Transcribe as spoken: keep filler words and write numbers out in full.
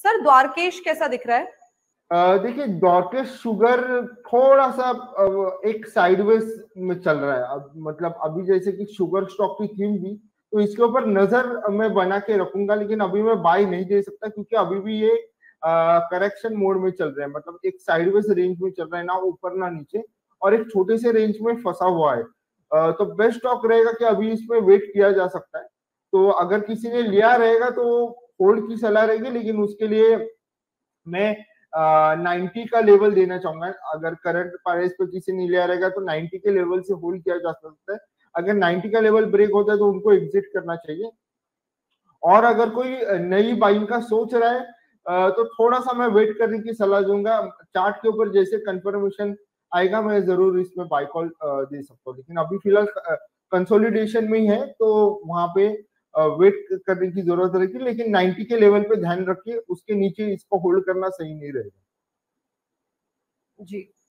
Sir Dwarkesh कैसा दिख रहा है? uh, देखिए द्वारकेश शुगर थोड़ा सा uh, एक साइडवेज में चल रहा है। अब मतलब अभी जैसे कि शुगर स्टॉक की थीम भी, तो इसके ऊपर नजर मैं बना के रखूंगा, लेकिन अभी मैं बाय नहीं दे सकता क्योंकि अभी भी ये करेक्शन uh, मोड में चल रहे हैं। मतलब एक साइडवेज रेंज में चल रहा है, ना ऊपर ना नीचे, और एक छोटे से रेंज में फंसा हुआ है। uh, तो बेस्ट स्टॉक रहेगा कि अभी इसमें वेट किया जा सकता है। तो अगर किसी ने लिया रहेगा तो होल्ड की सलाह रहेगी, लेकिन उसके लिए मैं नाइन्टी का लेवल देना चाहूंगा। अगर करंट प्राइस पे किसी ने लिया रहेगा तो नाइन्टी के लेवल से होल्ड किया जा सकता है। अगर नाइन्टी का लेवल ब्रेक होता है तो उनको एग्जिट करना चाहिए। और अगर कोई नई बाइंग का सोच रहा है तो थोड़ा सा मैं वेट करने की सलाह दूंगा। चार्ट के ऊपर जैसे कंफर्मेशन आएगा मैं जरूर इसमें बाय कॉल दे सकता हूँ, लेकिन अभी फिलहाल कंसोलिडेशन में ही है तो वहां पे वेट करने की जरूरत रहेगी। लेकिन नाइन्टी के लेवल पे ध्यान रखिए, उसके नीचे इसको होल्ड करना सही नहीं रहेगा। जी